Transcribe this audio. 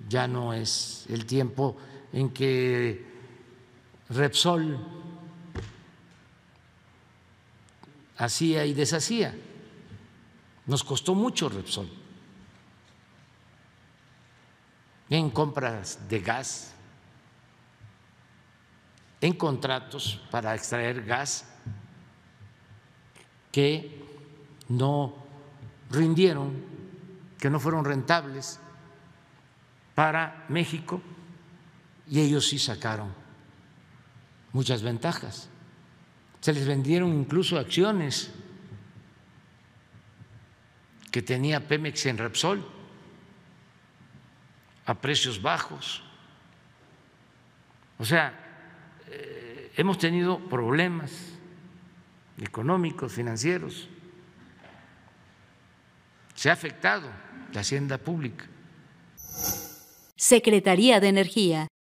ya no es el tiempo en que Repsol hacía y deshacía. Nos costó mucho Repsol en compras de gas, en contratos para extraer gas que no rindieron, que no fueron rentables para México, y ellos sí sacaron muchas ventajas. Se les vendieron incluso acciones que tenía Pemex en Repsol a precios bajos. O sea, hemos tenido problemas económicos, financieros. Se ha afectado la hacienda pública. Secretaría de Energía.